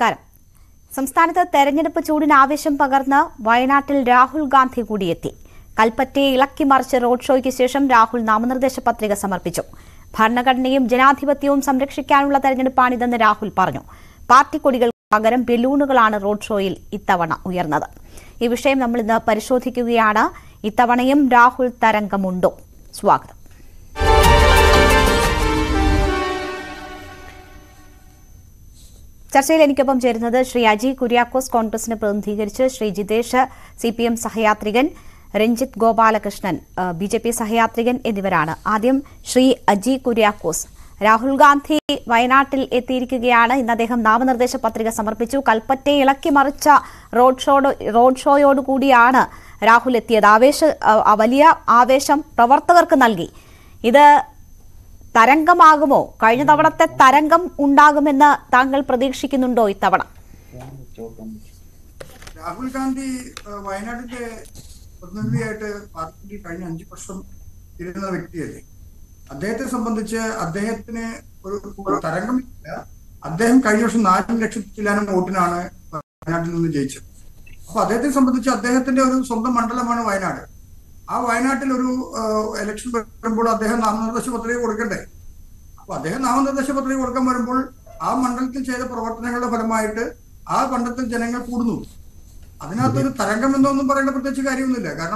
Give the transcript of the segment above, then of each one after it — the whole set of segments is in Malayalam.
നമസ്കാരം. സംസ്ഥാനത്ത് തെരഞ്ഞെടുപ്പ് ചൂടിന് ആവേശം പകർന്ന് വയനാട്ടിൽ രാഹുൽ ഗാന്ധി കൂടിയെത്തി. കൽപ്പറ്റയെ ഇളക്കിമറിച്ച് റോഡ് ഷോയ്ക്ക് ശേഷം രാഹുൽ നാമനിർദ്ദേശ പത്രിക സമർപ്പിച്ചു. ഭരണഘടനയും ജനാധിപത്യവും സംരക്ഷിക്കാനുള്ള തെരഞ്ഞെടുപ്പാണിതെന്ന് രാഹുൽ പറഞ്ഞു. പാർട്ടി കൊടികൾക്ക് പകരം ബലൂണുകളാണ് റോഡ് ഷോയിൽ ഇത്തവണ ഉയർന്നത്. ഈ വിഷയം നമ്മൾ ഇന്ന് പരിശോധിക്കുകയാണ്. ഇത്തവണയും രാഹുൽ തരംഗമുണ്ടോ? സ്വാഗതം. ചർച്ചയിൽ എനിക്കൊപ്പം ചേരുന്നത് ശ്രീ അജി കുര്യാക്കോസ്, കോൺഗ്രസിനെ പ്രതിനിധീകരിച്ച്, ശ്രീ ജിതേഷ് CPM സഹയാത്രികൻ, രഞ്ജിത്ത് ഗോപാലകൃഷ്ണൻ BJP സഹയാത്രികൻ എന്നിവരാണ്. ആദ്യം ശ്രീ അജി കുര്യാക്കോസ്. രാഹുൽ ഗാന്ധി വയനാട്ടിൽ എത്തിയിരിക്കുകയാണ്. ഇന്ന് അദ്ദേഹം നാമനിർദ്ദേശ പത്രിക സമർപ്പിച്ചു. കൽപ്പറ്റയെ ഇളക്കിമറിച്ച റോഡ് ഷോയോടുകൂടിയാണ് രാഹുൽ എത്തിയത്. വലിയ ആവേശം പ്രവർത്തകർക്ക് നൽകി. ഇത് തരംഗമാകുമോ? കഴിഞ്ഞ തവണത്തെ തരംഗം ഉണ്ടാകുമെന്ന് താങ്കൾ പ്രതീക്ഷിക്കുന്നുണ്ടോ ഇത്തവണ? രാഹുൽ ഗാന്ധി വയനാടിന്റെ പ്രതിനിധിയായിട്ട് പാർട്ടിയിൽ കഴിഞ്ഞ 5 വർഷം ഇരുന്ന വ്യക്തിയല്ലേ. അദ്ദേഹത്തെ സംബന്ധിച്ച് അദ്ദേഹത്തിന് ഒരു തരംഗമില്ല. അദ്ദേഹം കഴിഞ്ഞ വർഷം 4 ലക്ഷത്തിലാണ് വോട്ടിനാണ് വയനാട്ടിൽ നിന്ന് ജയിച്ചത്. അപ്പൊ അദ്ദേഹത്തെ സംബന്ധിച്ച് അദ്ദേഹത്തിന്റെ ഒരു സ്വന്തം മണ്ഡലമാണ് വയനാട്. ആ വയനാട്ടിൽ ഒരു ഇലക്ഷൻ വരുമ്പോൾ അദ്ദേഹം നാമനിർദ്ദേശ പത്രിക കൊടുക്കണ്ടേ? അപ്പൊ അദ്ദേഹം നാമനിർദ്ദേശ പത്രിക കൊടുക്കാൻ വരുമ്പോൾ ആ മണ്ഡലത്തിൽ ചെയ്ത പ്രവർത്തനങ്ങളുടെ ഫലമായിട്ട് ആ മണ്ഡലത്തിൽ ജനങ്ങൾ കൂടുന്നു. അതിനകത്തൊരു തരംഗം എന്നൊന്നും പറയേണ്ട പ്രത്യേകിച്ച് കാര്യമൊന്നുമില്ല. കാരണം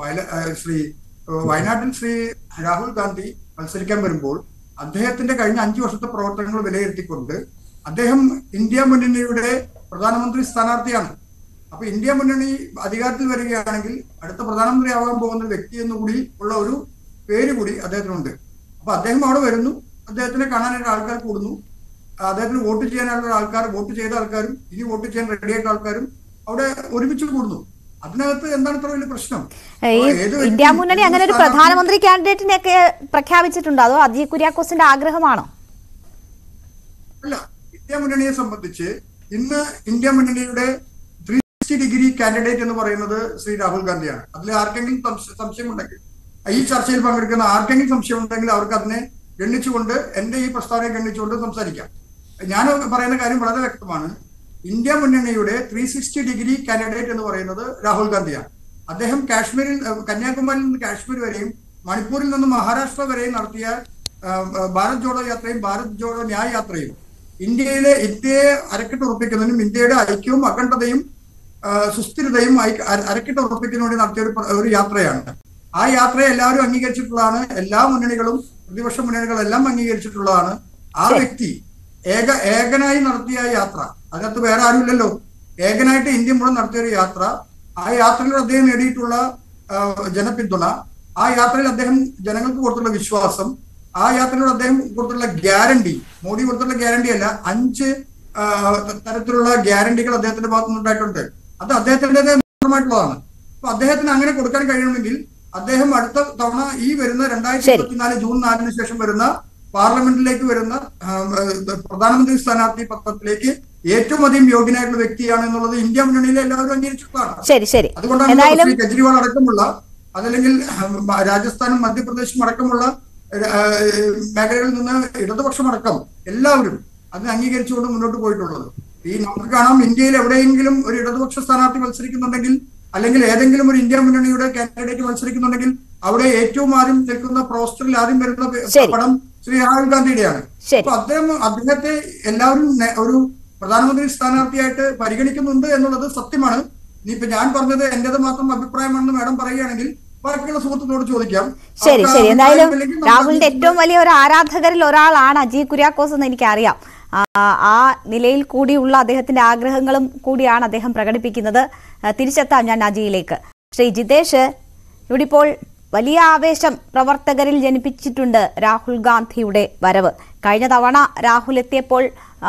വയനാട്ടിൽ ശ്രീ രാഹുൽ ഗാന്ധി മത്സരിക്കാൻ വരുമ്പോൾ അദ്ദേഹത്തിന്റെ കഴിഞ്ഞ 5 വർഷത്തെ പ്രവർത്തനങ്ങൾ വിലയിരുത്തിക്കൊണ്ട് അദ്ദേഹം ഇന്ത്യ മുന്നണിയുടെ പ്രധാനമന്ത്രി സ്ഥാനാർത്ഥിയാണ്. അപ്പൊ ഇന്ത്യ മുന്നണി അധികാരത്തിൽ വരികയാണെങ്കിൽ അടുത്ത പ്രധാനമന്ത്രിയാവാൻ പോകുന്ന വ്യക്തി എന്നുകൂടി ഉള്ള ഒരു പേര് കൂടി അദ്ദേഹത്തിനുണ്ട്. അപ്പൊ അദ്ദേഹം അവിടെ വരുന്നു, അദ്ദേഹത്തിനെ കാണാനായിട്ട് ആൾക്കാർ കൂടുന്നു, അദ്ദേഹത്തിന് വോട്ട് ചെയ്യാനുള്ള ആൾക്കാർ, വോട്ട് ചെയ്ത ആൾക്കാരും ഇനി വോട്ട് ചെയ്യാൻ റെഡിയായിട്ട് ആൾക്കാരും അവിടെ ഒരുമിച്ച് കൂടുന്നു. അതിനകത്ത് എന്താണ് ഇത്ര വലിയ പ്രശ്നം? ഇന്ത്യ മുന്നണി അങ്ങനെ ഒരു പ്രധാനമന്ത്രി കാൻഡിഡേറ്റിനെയൊക്കെ പ്രഖ്യാപിച്ചിട്ടുണ്ടോ? അതോ അജി കുര്യാക്കോസിന്റെ ആഗ്രഹമാണോ? അല്ല, ഇന്ത്യ മുന്നണിയെ സംബന്ധിച്ച് ഇന്ന് ഇന്ത്യ മുന്നണിയുടെ 360 ഡിഗ്രി കാൻഡിഡേറ്റ് എന്ന് പറയുന്നത് ശ്രീ രാഹുൽ ഗാന്ധിയാണ്. അതിൽ ആർക്കെങ്കിലും സംശയമുണ്ടെങ്കിൽ, ഈ ചർച്ചയിൽ പങ്കെടുക്കുന്ന ആർക്കെങ്കിലും സംശയമുണ്ടെങ്കിൽ അവർക്ക് അതിനെ ഗണ്ണിച്ചുകൊണ്ട്, എന്റെ ഈ പ്രസ്താവനയെ ഗണ്ണിച്ചുകൊണ്ട് സംസാരിക്കാം. ഞാൻ പറയുന്ന കാര്യം വളരെ വ്യക്തമാണ്. ഇന്ത്യ മുന്നണിയുടെ 360 ഡിഗ്രി കാൻഡിഡേറ്റ് എന്ന് പറയുന്നത് രാഹുൽ ഗാന്ധിയാണ്. അദ്ദേഹം കന്യാകുമാരിയിൽ നിന്ന് കാശ്മീർ വരെയും മണിപ്പൂരിൽ നിന്ന് മഹാരാഷ്ട്ര വരെയും നടത്തിയ ഭാരത് ജോഡോ യാത്രയും ഭാരത് ജോഡോ ന്യായ യാത്രയും ഇന്ത്യയെ അരക്കിട്ടുറപ്പിക്കുന്നതിനും ഇന്ത്യയുടെ ഐക്യവും അഖണ്ഡതയും സുസ്ഥിരതയും അരക്കിട്ടുറപ്പിക്കുന്നതിന് വേണ്ടി നടത്തിയ ഒരു യാത്രയാണ്. ആ യാത്രയെ എല്ലാവരും അംഗീകരിച്ചിട്ടുള്ളതാണ്. എല്ലാ മുന്നണികളും, പ്രതിപക്ഷ മുന്നണികളെല്ലാം അംഗീകരിച്ചിട്ടുള്ളതാണ്. ആ വ്യക്തി ഏകനായി നടത്തിയ യാത്ര, അതിനകത്ത് വേറെ ആരുമില്ലല്ലോ, ഏകനായിട്ട് ഇന്ത്യ മുഴുവൻ നടത്തിയ ഒരു യാത്ര. ആ യാത്രയിൽ അദ്ദേഹം നേടിയിട്ടുള്ള ജനപിന്തുണ, ആ യാത്രയിൽ അദ്ദേഹം ജനങ്ങൾക്ക് കൊടുത്തുള്ള വിശ്വാസം, ആ യാത്രയിലൂടെ അദ്ദേഹം കൊടുത്തുള്ള ഗ്യാരണ്ടി, മോഡി കൊടുത്തുള്ള ഗ്യാരണ്ടി അല്ല, 5 തരത്തിലുള്ള ഗ്യാരണ്ടികൾ അദ്ദേഹത്തിന്റെ ഭാഗത്തു നിന്നുണ്ടായിട്ടുണ്ട്. അത് അദ്ദേഹത്തിൻ്റെതായ മാത്രമായിട്ടുള്ളതാണ്. അപ്പൊ അദ്ദേഹത്തിന് അങ്ങനെ കൊടുക്കാൻ കഴിയണമെങ്കിൽ അദ്ദേഹം അടുത്ത തവണ ഈ വരുന്ന 2024 ജൂൺ 4 ശേഷം വരുന്ന പാർലമെന്റിലേക്ക് വരുന്ന പ്രധാനമന്ത്രി സ്ഥാനാർത്ഥി പത്രത്തിലേക്ക് ഏറ്റവും അധികം യോഗ്യനായിട്ടുള്ള വ്യക്തിയാണ് എന്നുള്ളത് ഇന്ത്യ മുന്നണിയിലെ എല്ലാവരും അംഗീകരിച്ചിട്ടുള്ളതാണ്. അതുകൊണ്ടാണ് കെജ്രിവാൾ അടക്കമുള്ള, അതല്ലെങ്കിൽ രാജസ്ഥാനും മധ്യപ്രദേശും അടക്കമുള്ള മേഖലകളിൽ നിന്ന് ഇടതുപക്ഷം അടക്കം എല്ലാവരും അതിനെ അംഗീകരിച്ചുകൊണ്ട് മുന്നോട്ട് പോയിട്ടുള്ളത്. നമുക്ക് കാണാം, ഇന്ത്യയിൽ എവിടെയെങ്കിലും ഒരു ഇടതുപക്ഷ സ്ഥാനാർത്ഥി മത്സരിക്കുന്നുണ്ടെങ്കിൽ, അല്ലെങ്കിൽ ഏതെങ്കിലും ഒരു ഇന്ത്യ മുന്നണിയുടെ കാൻഡിഡേറ്റ് മത്സരിക്കുന്നുണ്ടെങ്കിൽ അവിടെ ഏറ്റവും ആദ്യം നിൽക്കുന്ന പോസ്റ്ററിൽ ആദ്യം വരുന്ന പടം ശ്രീ രാഹുൽ ഗാന്ധിയുടെയാണ്. അപ്പൊ അദ്ദേഹത്തെ എല്ലാവരും ഒരു പ്രധാനമന്ത്രി സ്ഥാനാർത്ഥിയായിട്ട് പരിഗണിക്കുന്നുണ്ട് എന്നുള്ളത് സത്യമാണ്. ഇനിയിപ്പോ ഞാൻ പറഞ്ഞത് എന്റേത് മാത്രം അഭിപ്രായമാണെന്ന് മാഡം പറയുകയാണെങ്കിൽ ബാക്കിയുള്ള സുഹൃത്തുക്കളോട് ചോദിക്കാം. ശരി. എന്തായാലും രാഹുലിന്റെ ഏറ്റവും വലിയ ഒരു ആരാധകരിൽ ഒരാളാണ് അജി കുര്യാക്കോസ് എന്ന് എനിക്കറിയാം. ആ നിലയിൽ കൂടിയുള്ള അദ്ദേഹത്തിന്റെ ആഗ്രഹങ്ങളും കൂടിയാണ് അദ്ദേഹം പ്രകടിപ്പിക്കുന്നത്. തിരിച്ചെത്താം ഞാൻ അജിയിലേക്ക്. ശ്രീ ജിതേഷ്, ഇവിടെ ഇപ്പോൾ വലിയ ആവേശം പ്രവർത്തകരിൽ ജനിപ്പിച്ചിട്ടുണ്ട് രാഹുൽ ഗാന്ധിയുടെ വരവ്. കഴിഞ്ഞ തവണ രാഹുൽ എത്തിയപ്പോൾ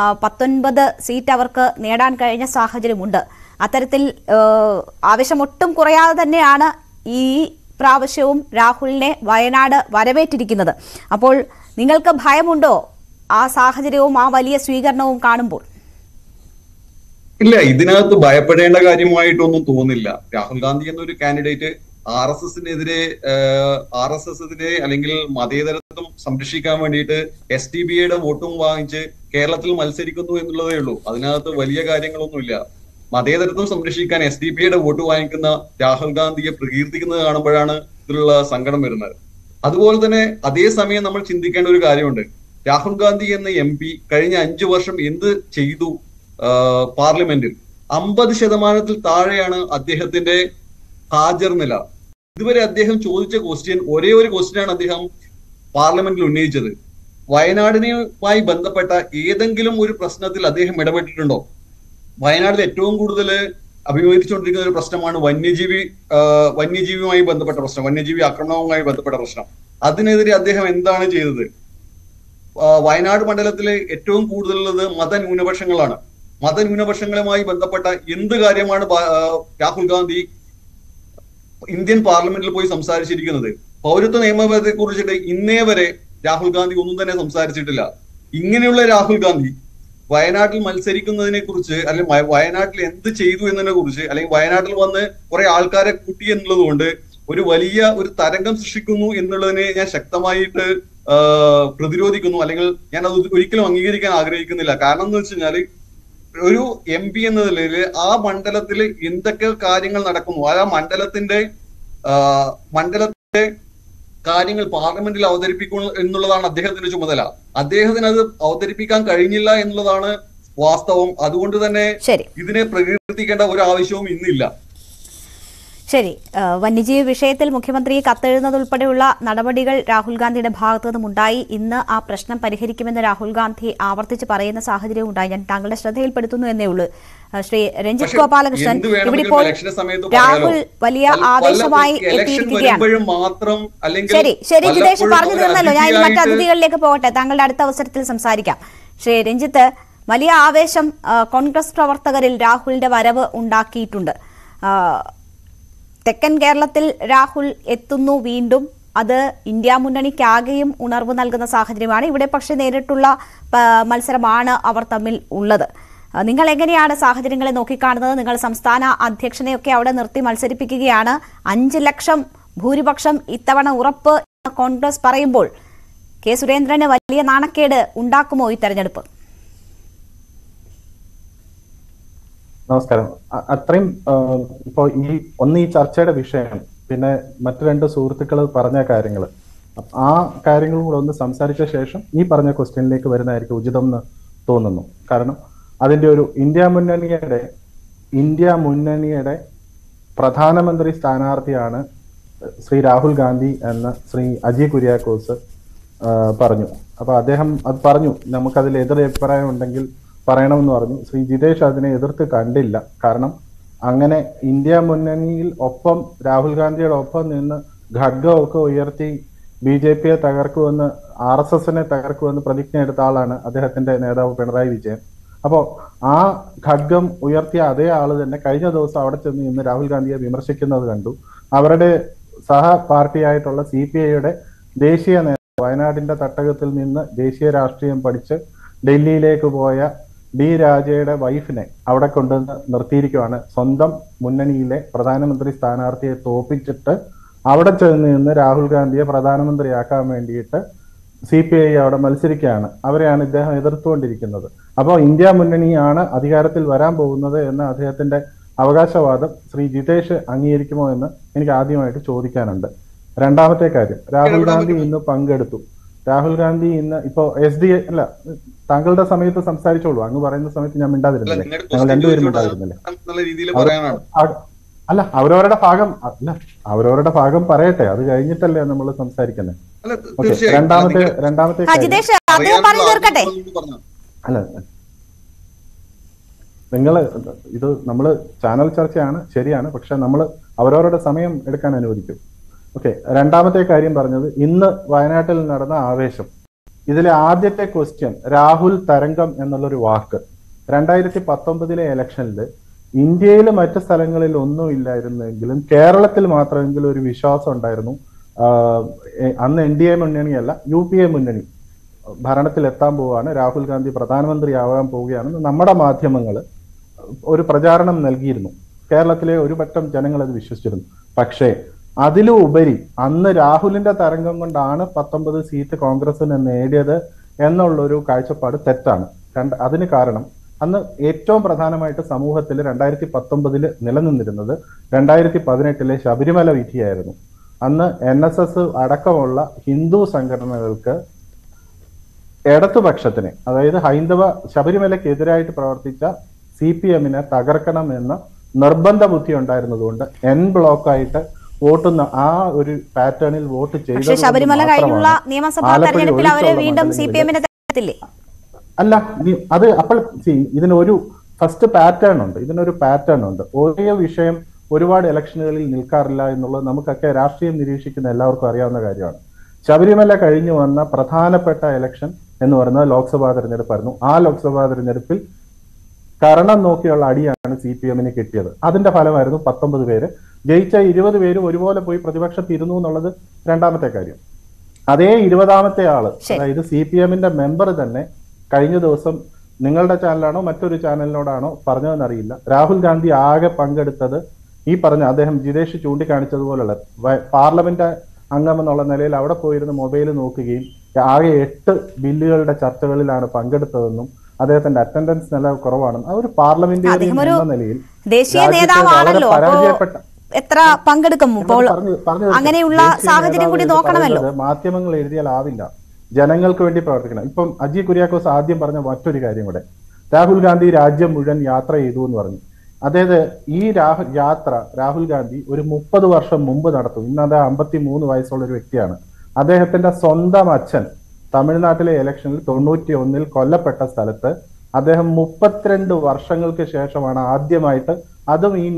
19 സീറ്റ് അവർക്ക് നേടാൻ കഴിഞ്ഞ സാഹചര്യമുണ്ട്. അത്തരത്തിൽ ആവേശം ഒട്ടും കുറയാതെ തന്നെയാണ് ഈ പ്രാവശ്യവും രാഹുലിനെ വയനാട് വരവേറ്റിരിക്കുന്നത്. അപ്പോൾ നിങ്ങൾക്ക് ഭയമുണ്ടോ ആ സാഹചര്യവും ആ വലിയ സ്വീകരണവും കാണുമ്പോൾ? ഇല്ല, ഇതിനകത്ത് ഭയപ്പെടേണ്ട കാര്യമായിട്ടൊന്നും തോന്നില്ല. രാഹുൽ ഗാന്ധി എന്നൊരു കാൻഡിഡേറ്റ് RSSനെതിരെ അല്ലെങ്കിൽ മതേതരത്വം സംരക്ഷിക്കാൻ വേണ്ടിയിട്ട് SDPIയുടെ വോട്ടും വാങ്ങിച്ച് കേരളത്തിൽ മത്സരിക്കുന്നു എന്നുള്ളതേ ഉള്ളൂ. അതിനകത്ത് വലിയ കാര്യങ്ങളൊന്നുമില്ല. മതേതരത്വം സംരക്ഷിക്കാൻ SDPIയുടെ വോട്ട് വാങ്ങിക്കുന്ന രാഹുൽ ഗാന്ധിയെ പ്രകീർത്തിക്കുന്നത് കാണുമ്പോഴാണ് ഇതിലുള്ള സങ്കടം വരുന്നത്. അതുപോലെ തന്നെ അതേസമയം നമ്മൾ ചിന്തിക്കേണ്ട ഒരു കാര്യമുണ്ട്. രാഹുൽ ഗാന്ധി എന്ന MP കഴിഞ്ഞ 5 വർഷം എന്ത് ചെയ്തു? പാർലമെന്റിൽ 50% താഴെയാണ് അദ്ദേഹത്തിന്റെ ഹാജർ നില. ഇതുവരെ അദ്ദേഹം ചോദിച്ച ഒരേ ഒരു ക്വസ്റ്റ്യനാണ് അദ്ദേഹം പാർലമെന്റിൽ ഉന്നയിച്ചത്. വയനാടിനുമായി ബന്ധപ്പെട്ട ഏതെങ്കിലും ഒരു പ്രശ്നത്തിൽ അദ്ദേഹം ഇടപെട്ടിട്ടുണ്ടോ? വയനാട്ടിൽ ഏറ്റവും കൂടുതൽ അഭിമുഖീകരിച്ചുകൊണ്ടിരിക്കുന്ന ഒരു പ്രശ്നമാണ് വന്യജീവിയുമായി ബന്ധപ്പെട്ട പ്രശ്നം, വന്യജീവി ആക്രമണവുമായി ബന്ധപ്പെട്ട പ്രശ്നം. അതിനെതിരെ അദ്ദേഹം എന്താണ് ചെയ്തത്? വയനാട് മണ്ഡലത്തിലെ ഏറ്റവും കൂടുതലുള്ളത് മതന്യൂനപക്ഷങ്ങളാണ്. മതന്യൂനപക്ഷങ്ങളുമായി ബന്ധപ്പെട്ട എന്ത് കാര്യമാണ് രാഹുൽ ഗാന്ധി ഇന്ത്യൻ പാർലമെന്റിൽ പോയി സംസാരിച്ചിരിക്കുന്നത്? പൗരത്വ നിയമത്തെ കുറിച്ചിട്ട് ഇന്നേ വരെ രാഹുൽ ഗാന്ധി ഒന്നും തന്നെ സംസാരിച്ചിട്ടില്ല. ഇങ്ങനെയുള്ള രാഹുൽ ഗാന്ധി വയനാട്ടിൽ മത്സരിക്കുന്നതിനെ കുറിച്ച്, അല്ലെങ്കിൽ വയനാട്ടിൽ എന്ത് ചെയ്തു എന്നതിനെ കുറിച്ച്, അല്ലെങ്കിൽ വയനാട്ടിൽ വന്ന് കുറെ ആൾക്കാരെ കൂട്ടി എന്നുള്ളത് കൊണ്ട് ഒരു തരംഗം സൃഷ്ടിക്കുന്നു എന്നുള്ളതിനെ ഞാൻ ശക്തമായിട്ട് പ്രതിരോധിക്കുന്നു. അല്ലെങ്കിൽ ഞാൻ അത് ഒരിക്കലും അംഗീകരിക്കാൻ ആഗ്രഹിക്കുന്നില്ല. കാരണം എന്ന് വെച്ച് കഴിഞ്ഞാല് ഒരു MP എന്ന നിലയിൽ ആ മണ്ഡലത്തിൽ എന്തൊക്കെ കാര്യങ്ങൾ നടക്കുന്നു, ആ മണ്ഡലത്തിന്റെ കാര്യങ്ങൾ പാർലമെന്റിൽ അവതരിപ്പിക്കുന്നു എന്നുള്ളതാണ് അദ്ദേഹത്തിന്റെ ചുമതല. അദ്ദേഹത്തിന് അത് അവതരിപ്പിക്കാൻ കഴിഞ്ഞില്ല എന്നുള്ളതാണ് വാസ്തവം. അതുകൊണ്ട് തന്നെ ഇതിനെ പ്രകീർത്തിക്കേണ്ട ഒരു ആവശ്യവും ഇന്നില്ല. ശരി, വന്യജീവി വിഷയത്തിൽ മുഖ്യമന്ത്രി കത്തെഴുതുന്നതുൾപ്പെടെയുള്ള നടപടികൾ രാഹുൽ ഗാന്ധിയുടെ ഭാഗത്തു നിന്നുമുണ്ടായി. ഇന്ന് ആ പ്രശ്നം പരിഹരിക്കുമെന്ന് രാഹുൽ ഗാന്ധി ആവർത്തിച്ച് പറയുന്ന സാഹചര്യം ഉണ്ടായി. ഞാൻ താങ്കളുടെ ശ്രദ്ധയിൽപ്പെടുത്തുന്നു എന്നേ ഉള്ളൂ. ശ്രീ രഞ്ജിത്ത് ഗോപാലകൃഷ്ണൻ, ഇവിടെ ഇപ്പോൾ രാഹുൽ വലിയ ആവേശമായി എത്തിയിരിക്കുകയാണ്. ശരി ജിതേഷ് പറഞ്ഞു തീർന്നല്ലോ. ഞാൻ മറ്റു അതിഥികളിലേക്ക് പോകട്ടെ, താങ്കളുടെ അടുത്ത അവസരത്തിൽ സംസാരിക്കാം. ശ്രീ രഞ്ജിത്ത്, വലിയ ആവേശം കോൺഗ്രസ് പ്രവർത്തകരിൽ രാഹുലിന്റെ വരവ് ഉണ്ടാക്കിയിട്ടുണ്ട്. തെക്കൻ കേരളത്തിൽ രാഹുൽ എത്തുന്നു വീണ്ടും. അത് ഇന്ത്യ മുന്നണിക്കാകെയും ഉണർവ് നൽകുന്ന സാഹചര്യമാണ്. ഇവിടെ പക്ഷേ നേരിട്ടുള്ള മത്സരമാണ് അവർ തമ്മിൽ ഉള്ളത്. നിങ്ങൾ എങ്ങനെയാണ് സാഹചര്യങ്ങളെ നോക്കിക്കാണുന്നത്? നിങ്ങൾ സംസ്ഥാന അധ്യക്ഷനെയൊക്കെ അവിടെ നിർത്തി മത്സരിപ്പിക്കുകയാണ്. 5 ലക്ഷം ഭൂരിപക്ഷം ഇത്തവണ ഉറപ്പ് കോൺഗ്രസ് പറയുമ്പോൾ കെ സുരേന്ദ്രന് വലിയ നാണക്കേട് ഉണ്ടാക്കുമോ ഈ തെരഞ്ഞെടുപ്പ്? നമസ്കാരം. അത്രയും ഇപ്പോൾ ഈ ചർച്ചയുടെ വിഷയം, പിന്നെ മറ്റു 2 സുഹൃത്തുക്കൾ പറഞ്ഞ കാര്യങ്ങൾ, ആ കാര്യങ്ങളും കൂടെ ഒന്ന് സംസാരിച്ച ശേഷം ഈ പറഞ്ഞ ക്വസ്റ്റ്യനിലേക്ക് വരുന്നതായിരിക്കും ഉചിതം എന്ന് തോന്നുന്നു. കാരണം അതിന്റെ ഒരു ഇന്ത്യ മുന്നണിയുടെ പ്രധാനമന്ത്രി സ്ഥാനാർത്ഥിയാണ് ശ്രീ രാഹുൽ ഗാന്ധി എന്ന് ശ്രീ അജി കുര്യാക്കോസ് പറഞ്ഞു. അപ്പൊ അദ്ദേഹം അത് പറഞ്ഞു, നമുക്കതിൽ എതിരഭിപ്രായം ഉണ്ടെങ്കിൽ പറയണമെന്ന് പറഞ്ഞു. ശ്രീ ജിതേഷ് അതിനെ എതിർത്ത് കണ്ടില്ല. കാരണം അങ്ങനെ ഇന്ത്യ മുന്നണിയിൽ ഒപ്പം രാഹുൽ ഗാന്ധിയുടെ ഒപ്പം നിന്ന് ഖഡ്ഗമൊക്കെ ഉയർത്തി BJPയെ തകർക്കുമെന്ന്, RSSനെ തകർക്കുമെന്ന് പ്രതിജ്ഞ എടുത്ത ആളാണ് അദ്ദേഹത്തിന്റെ നേതാവ് പിണറായി വിജയൻ. അപ്പോൾ ആ ഖഡ്ഗം ഉയർത്തിയ അതേ ആള് തന്നെ കഴിഞ്ഞ ദിവസം അവിടെ ചെന്ന് ഇന്ന് രാഹുൽ ഗാന്ധിയെ വിമർശിക്കുന്നത് കണ്ടു. അവരുടെ സഹ പാർട്ടിയായിട്ടുള്ള CPIയുടെ ദേശീയ നേതാവ്, വയനാടിന്റെ തട്ടകത്തിൽ നിന്ന് ദേശീയ രാഷ്ട്രീയം പഠിച്ച് ഡൽഹിയിലേക്ക് പോയ D. രാജയുടെ വൈഫിനെ അവിടെ കൊണ്ടുവന്ന് നിർത്തിയിരിക്കുകയാണ്. സ്വന്തം മുന്നണിയിലെ പ്രധാനമന്ത്രി സ്ഥാനാർത്ഥിയെ തോപ്പിച്ചിട്ട് അവിടെ ചെന്ന് നിന്ന് രാഹുൽ ഗാന്ധിയെ പ്രധാനമന്ത്രിയാക്കാൻ വേണ്ടിയിട്ട് CPI അവിടെ മത്സരിക്കുകയാണ്. അവരെയാണ് ഇദ്ദേഹം എതിർത്തുകൊണ്ടിരിക്കുന്നത്. അപ്പോൾ ഇന്ത്യ മുന്നണിയാണ് അധികാരത്തിൽ വരാൻ പോകുന്നത് എന്ന അദ്ദേഹത്തിന്റെ അവകാശവാദം ശ്രീ ജിതേഷ് അംഗീകരിക്കുമോ എന്ന് എനിക്ക് ആദ്യമായിട്ട് ചോദിക്കാനുണ്ട്. രണ്ടാമത്തെ കാര്യം, രാഹുൽ ഗാന്ധി ഇന്ന് പങ്കെടുത്തു. രാഹുൽ ഗാന്ധി ഇന്ന് ഇപ്പോ അല്ല, താങ്കളുടെ സമയത്ത് സംസാരിച്ചോളൂ. അങ്ങ് പറയുന്ന സമയത്ത് ഞാൻ മിണ്ടാതിരുന്നില്ലേ? ഞങ്ങൾ രണ്ടുപേരും മിണ്ടാതിരുന്നില്ലേ? അല്ല, അവരവരുടെ ഭാഗം പറയട്ടെ, അത് കഴിഞ്ഞിട്ടല്ലേ നമ്മൾ സംസാരിക്കുന്നത്. രണ്ടാമത്തെ അല്ല, ഇത് നമ്മള് ചാനൽ ചർച്ചയാണ്, ശരിയാണ്. പക്ഷെ നമ്മൾ അവരവരുടെ സമയം എടുക്കാൻ അനുവദിക്കും. ഓക്കെ, രണ്ടാമത്തെ കാര്യം പറഞ്ഞത് ഇന്ന് വയനാട്ടിൽ നടന്ന ആവേശം. ഇതിലെ ആദ്യത്തെ ക്വസ്റ്റ്യൻ, രാഹുൽ തരംഗം എന്നുള്ളൊരു വാക്ക് 2019 ഇലക്ഷനിൽ ഇന്ത്യയിലെ മറ്റു സ്ഥലങ്ങളിൽ ഒന്നും ഇല്ലായിരുന്നെങ്കിലും കേരളത്തിൽ മാത്രമെങ്കിലും ഒരു വിശ്വാസം ഉണ്ടായിരുന്നു. അന്ന് NDA മുന്നണിയല്ല, UPA മുന്നണി ഭരണത്തിൽ എത്താൻ പോവുകയാണ്, രാഹുൽ ഗാന്ധി പ്രധാനമന്ത്രിയാവാൻ പോവുകയാണെന്ന് നമ്മുടെ മാധ്യമങ്ങൾ ഒരു പ്രചാരണം നൽകിയിരുന്നു. കേരളത്തിലെ ഒരു പറ്റം ജനങ്ങൾ അത് വിശ്വസിച്ചിരുന്നു. പക്ഷേ അതിലും ഉപരി അന്ന് രാഹുലിന്റെ തരംഗം കൊണ്ടാണ് 19 സീറ്റ് കോൺഗ്രസിന് നേടിയത് എന്നുള്ളൊരു കാഴ്ചപ്പാട് തെറ്റാണ്. അതിന് കാരണം അന്ന് ഏറ്റവും പ്രധാനമായിട്ട് സമൂഹത്തിൽ 2019 നിലനിന്നിരുന്നത് 2018 ശബരിമല വിധിയായിരുന്നു. അന്ന് NSS അടക്കമുള്ള ഹിന്ദു സംഘടനകൾക്ക് ഇടതുപക്ഷത്തിന്, അതായത് ശബരിമലയ്ക്കെതിരായിട്ട് പ്രവർത്തിച്ച CPM-നെ തകർക്കണമെന്ന നിർബന്ധ ബുദ്ധി ഉണ്ടായിരുന്നതുകൊണ്ട് ബ്ലോക്കായിട്ട് വോട്ടുന്ന ആ ഒരു പാറ്റേണിൽ വോട്ട് ചെയ്തത് ശബരിമല കഴിഞ്ഞുള്ള നിയമസഭാ തെരഞ്ഞെടുപ്പിൽ അവരെ വീണ്ടും CPM-നെ തെരഞ്ഞെടുത്തില്ലേ? അല്ല, അത് അപ്പോൾ ഇതിനൊരു ഫസ്റ്റ് പാറ്റേൺ ഉണ്ട്, ഇതിനൊരു പാറ്റേൺ ഉണ്ട്. ഒരേ വിഷയം ഒരുപാട് ഇലക്ഷനുകളിൽ നിൽക്കാറില്ല എന്നുള്ളത് നമുക്കൊക്കെ രാഷ്ട്രീയം നിരീക്ഷിക്കുന്ന എല്ലാവർക്കും അറിയാവുന്ന കാര്യമാണ്. ശബരിമല കഴിഞ്ഞു വന്ന പ്രധാനപ്പെട്ട ഇലക്ഷൻ എന്ന് പറയുന്നത് ലോക്സഭാ തെരഞ്ഞെടുപ്പായിരുന്നു. ആ ലോക്സഭാ തെരഞ്ഞെടുപ്പിൽ കരണം നോക്കിയുള്ള അടിയാണ് CPM-ന് കിട്ടിയത്. അതിന്റെ ഫലമായിരുന്നു 19 പേര് ജയിച്ച 20 പേരും ഒരുപോലെ പോയി പ്രതിപക്ഷത്ത് ഇരുന്നു എന്നുള്ളത് രണ്ടാമത്തെ കാര്യം. അതേ 20ാമത്തെ ആള്, അതായത് CPM-ന്റെ മെമ്പർ തന്നെ കഴിഞ്ഞ ദിവസം നിങ്ങളുടെ ചാനലാണോ മറ്റൊരു ചാനലിനോടാണോ പറഞ്ഞതെന്നറിയില്ല, രാഹുൽ ഗാന്ധി ആകെ പങ്കെടുത്തത് ഈ പറഞ്ഞ അദ്ദേഹം ജിതേഷ് ചൂണ്ടിക്കാണിച്ചതുപോലുള്ള പാർലമെന്റ് അംഗം എന്നുള്ള നിലയിൽ അവിടെ പോയിരുന്ന് മൊബൈൽ നോക്കുകയും ആകെ 8 ബില്ലുകളുടെ ചർച്ചകളിലാണ് പങ്കെടുത്തതെന്നും അദ്ദേഹത്തിന്റെ അറ്റൻഡൻസ് നില കുറവാണെന്നും ആ ഒരു പാർലമെന്റേറിയൻ എന്ന നിലയിൽ ദേശീയ നേതാവാണല്ലോ, പരാജയപ്പെട്ട എത്ര പങ്കെടുക്കും? അങ്ങനെയുള്ള സാഹചര്യം കൂടി നോക്കണമല്ലോ. മാധ്യമങ്ങൾ എഴുതിയാൽ ആവില്ല, ജനങ്ങൾക്ക് വേണ്ടി പ്രവർത്തിക്കണം. ഇപ്പം അജി കുര്യാക്കോസ് ആദ്യം പറഞ്ഞ മറ്റൊരു കാര്യം കൂടെ, രാഹുൽ ഗാന്ധി രാജ്യം മുഴുവൻ യാത്ര ചെയ്തു എന്ന് പറഞ്ഞു. അതായത് ഈ രാഹുൽ ഗാന്ധി ഒരു 30 വർഷം മുമ്പ് നടത്തും. ഇന്ന് അത് 53 വയസ്സുള്ള ഒരു വ്യക്തിയാണ്. അദ്ദേഹത്തിന്റെ സ്വന്തം അച്ഛൻ തമിഴ്നാട്ടിലെ ഇലക്ഷനിൽ 91 കൊല്ലപ്പെട്ട സ്ഥലത്ത് അദ്ദേഹം 32 വർഷങ്ങൾക്ക് ശേഷമാണ് ആദ്യമായിട്ട്, അതും ഈ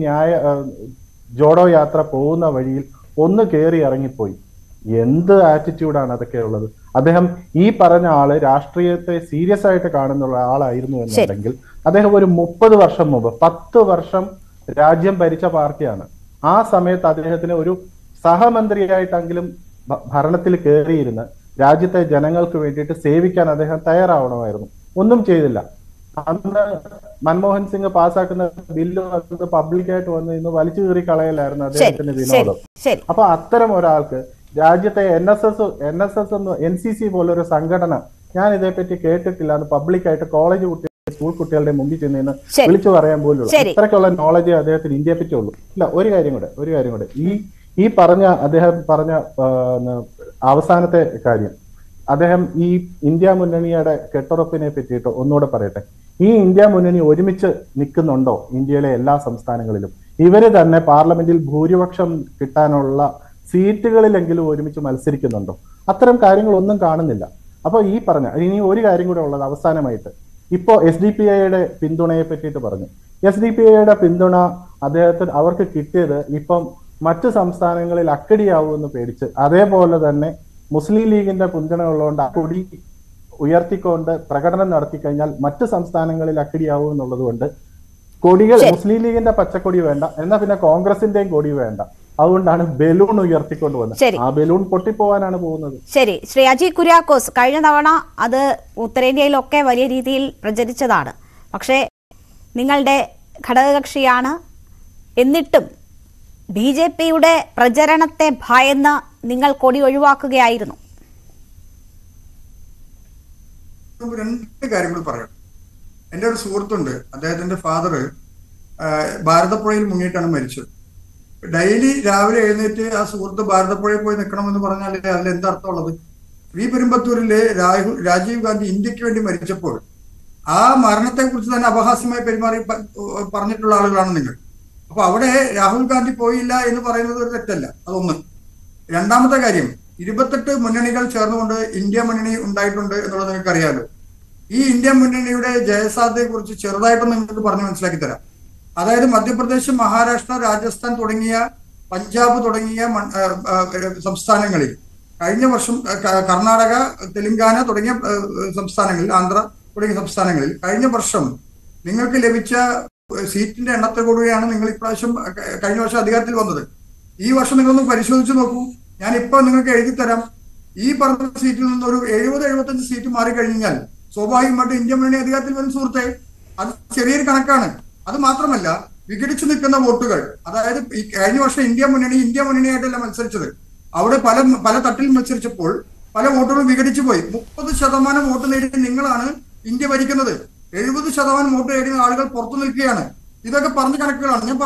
ജോഡോ യാത്ര പോകുന്ന വഴിയിൽ ഒന്ന് കയറി ഇറങ്ങിപ്പോയി. എന്ത് ആറ്റിറ്റ്യൂഡാണ് അതൊക്കെ ഉള്ളത്. അദ്ദേഹം ഈ പറഞ്ഞ ആള് രാഷ്ട്രീയത്തെ സീരിയസ് ആയിട്ട് കാണുന്ന ആളായിരുന്നു എന്നുണ്ടെങ്കിൽ അദ്ദേഹം ഒരു 30 വർഷം മുമ്പ് 10 വർഷം രാജ്യം ഭരിച്ച പാർട്ടിയാണ്. ആ സമയത്ത് അദ്ദേഹത്തിന് ഒരു സഹമന്ത്രിയായിട്ടെങ്കിലും ഭരണത്തിൽ കയറിയിരുന്ന് രാജ്യത്തെ ജനങ്ങൾക്ക് വേണ്ടിയിട്ട് സേവിക്കാൻ അദ്ദേഹം തയ്യാറാവണമായിരുന്നു. ഒന്നും ചെയ്തില്ല. അന്ന് മൻമോഹൻ സിംഗ് പാസ്സാക്കുന്ന ബില്ല് വന്നത് പബ്ലിക്കായിട്ട് വന്ന് ഇന്ന് വലിച്ചു കീറി കളയലായിരുന്നു അദ്ദേഹത്തിന്റെ വിനോദം. അപ്പൊ അത്തരം ഒരാൾക്ക് രാജ്യത്തെ NSS NCC പോലൊരു സംഘടന, ഞാൻ ഇതേപ്പറ്റി കേട്ടിട്ടില്ല, അത് പബ്ലിക്കായിട്ട് കോളേജ് കുട്ടികൾ സ്കൂൾ കുട്ടികളുടെ മുമ്പിൽ ചെന്ന് വിളിച്ചു പറയാൻ പോലും ഇത്രയ്ക്കുള്ള നോളജ് അദ്ദേഹത്തിന് ഇന്ത്യയെ പറ്റി ഉള്ളൂ. ഇല്ല, ഒരു കാര്യം കൂടെ ഈ അദ്ദേഹം പറഞ്ഞ അവസാനത്തെ കാര്യം, അദ്ദേഹം ഈ ഇന്ത്യ മുന്നണിയുടെ കെട്ടുറപ്പിനെ പറ്റിയിട്ട് ഒന്നുകൂടെ പറയട്ടെ. ഈ ഇന്ത്യ മുന്നണി ഒരുമിച്ച് നിൽക്കുന്നുണ്ടോ ഇന്ത്യയിലെ എല്ലാ സംസ്ഥാനങ്ങളിലും? ഇവര് തന്നെ പാർലമെന്റിൽ ഭൂരിപക്ഷം കിട്ടാനുള്ള സീറ്റുകളിലെങ്കിലും ഒരുമിച്ച് മത്സരിക്കുന്നുണ്ടോ? അത്തരം കാര്യങ്ങളൊന്നും കാണുന്നില്ല. അപ്പൊ ഈ പറഞ്ഞ ഇനി ഒരു കാര്യം കൂടെ ഉള്ളത് അവസാനമായിട്ട്, ഇപ്പോ SDPIയുടെ പിന്തുണയെ പറ്റിയിട്ട് പറഞ്ഞു. SDPIയുടെ പിന്തുണ അവർക്ക് കിട്ടിയത് ഇപ്പം മറ്റു സംസ്ഥാനങ്ങളിൽ അക്കടിയാവുമെന്ന് പേടിച്ച്, അതേപോലെ തന്നെ മുസ്ലിം ലീഗിന്റെ പിന്തുണ ഉള്ളതുകൊണ്ട് ആ കൊടി ഉയർത്തിക്കൊണ്ട് പ്രകടനം നടത്തി കഴിഞ്ഞാൽ മറ്റു സംസ്ഥാനങ്ങളിൽ അക്കടിയാവും എന്നുള്ളത് കൊണ്ട് കൊടികൾ മുസ്ലിം ലീഗിന്റെ പച്ചക്കൊടി വേണ്ട, എന്നാൽ പിന്നെ കോൺഗ്രസിന്റെയും കൊടി വേണ്ട, അതുകൊണ്ടാണ് ബലൂൺ ഉയർത്തിക്കൊണ്ട് വന്നത്. ആ ബലൂൺ പൊട്ടിപ്പോവാനാണ് പോകുന്നത്. ശരി, ശ്രീ അജി കുര്യാക്കോസ്, കഴിഞ്ഞ തവണ അത് ഉത്തരേന്ത്യയിലൊക്കെ വലിയ രീതിയിൽ പ്രചരിച്ചതാണ്. പക്ഷേ നിങ്ങളുടെ ഘടകകക്ഷിയാണ്, എന്നിട്ടും BJPയുടെ പ്രചരണത്തെ ഭയന്ന് നിങ്ങൾ കൊടി ഒഴിവാക്കുകയായിരുന്നു. 2 കാര്യങ്ങൾ പറയാം. എൻ്റെ ഒരു സുഹൃത്തുണ്ട്, അദ്ദേഹത്തിന്റെ ഫാദർ ഭാരതപ്പുഴയിൽ മുങ്ങിയിട്ടാണ് മരിച്ചത്. ഡെയിലി രാവിലെ എഴുന്നേറ്റ് ആ സുഹൃത്ത് ഭാരതപ്പുഴയിൽ പോയി നിൽക്കണമെന്ന് പറഞ്ഞാൽ അതിൽ എന്തർത്ഥമുള്ളത്? പെരുമ്പത്തൂരിലെ രാജീവ് ഗാന്ധി ഇന്ത്യക്ക് വേണ്ടി മരിച്ചപ്പോൾ ആ മരണത്തെ കുറിച്ച് തന്നെ അപഹാസ്യമായി പറഞ്ഞിട്ടുള്ള ആളുകളാണ് നിങ്ങൾ. അപ്പൊ അവിടെ രാഹുൽ ഗാന്ധി പോയില്ല എന്ന് പറയുന്നത് ഒരു തെറ്റല്ല. അതൊന്ന്. രണ്ടാമത്തെ കാര്യം, 28 മുന്നണികൾ ചേർന്നുകൊണ്ട് ഇന്ത്യ മുന്നണി ഉണ്ടായിട്ടുണ്ട് എന്നുള്ളത് നിങ്ങൾക്ക് അറിയാമല്ലോ. ഈ ഇന്ത്യ മുന്നണിയുടെ ജയസാധ്യതയെ കുറിച്ച് ചെറുതായിട്ട് നിങ്ങൾക്ക് പറഞ്ഞു മനസ്സിലാക്കി തരാം. അതായത് മധ്യപ്രദേശ്, മഹാരാഷ്ട്ര, രാജസ്ഥാൻ തുടങ്ങിയ, പഞ്ചാബ് തുടങ്ങിയ സംസ്ഥാനങ്ങളിൽ കഴിഞ്ഞ വർഷം, കർണാടക, തെലങ്കാന തുടങ്ങിയ സംസ്ഥാനങ്ങളിൽ, ആന്ധ്ര തുടങ്ങിയ സംസ്ഥാനങ്ങളിൽ കഴിഞ്ഞ വർഷം നിങ്ങൾക്ക് ലഭിച്ച സീറ്റിന്റെ എണ്ണത്തെ കൂടിയാണ് നിങ്ങൾ ഇപ്രാവശ്യം കഴിഞ്ഞ വർഷം അധികാരത്തിൽ വന്നത്. ഈ വർഷം നിങ്ങളൊന്ന് പരിശോധിച്ച് നോക്കൂ. ഞാൻ ഇപ്പൊ നിങ്ങൾക്ക് എഴുതി തരാം. ഈ പറഞ്ഞ സീറ്റിൽ നിന്ന് ഒരു 70-75 സീറ്റ് മാറിക്കഴിഞ്ഞാൽ സ്വാഭാവികമായിട്ട് ഇന്ത്യ മുന്നണി അധികാരത്തിൽ വരുന്ന സുഹൃത്തെ, അത് ചെറിയൊരു കണക്കാണ്. അത് മാത്രമല്ല, വിഘടിച്ചു നിൽക്കുന്ന വോട്ടുകൾ, അതായത് ഈ കഴിഞ്ഞ വർഷം ഇന്ത്യ മുന്നണിയായിട്ടല്ല മത്സരിച്ചത്. അവിടെ പല തട്ടിൽ മത്സരിച്ചപ്പോൾ പല വോട്ടുകളും വിഘടിച്ചു പോയി. 30% വോട്ട് നേടിയ നിങ്ങളാണ് ഇന്ത്യ ഭരിക്കുന്നത്. 70% വോട്ട് നേടിയ ആളുകൾ പുറത്തു നിൽക്കുകയാണ്. ഇതൊക്കെ പറഞ്ഞ കണക്കുകളാണ്. ഞാൻ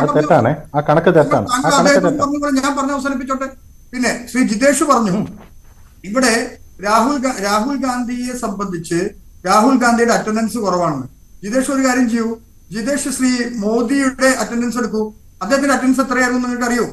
പറഞ്ഞ അവസാനിപ്പിച്ചോട്ടെ. പിന്നെ ശ്രീ ജിതേഷ് പറഞ്ഞു, ഇവിടെ രാഹുൽ ഗാന്ധിയെ സംബന്ധിച്ച് രാഹുൽ ഗാന്ധിയുടെ അറ്റൻഡൻസ് കുറവാണെന്ന്. ജിതേഷ് ഒരു കാര്യം ചെയ്യൂ, ജിതേഷ് ശ്രീ മോദിയുടെ അറ്റൻഡൻസ് എടുക്കൂ. അദ്ദേഹത്തിന്റെ അറ്റൻഡൻസ് എത്രയായിരുന്നു നിങ്ങൾക്ക് അറിയോ?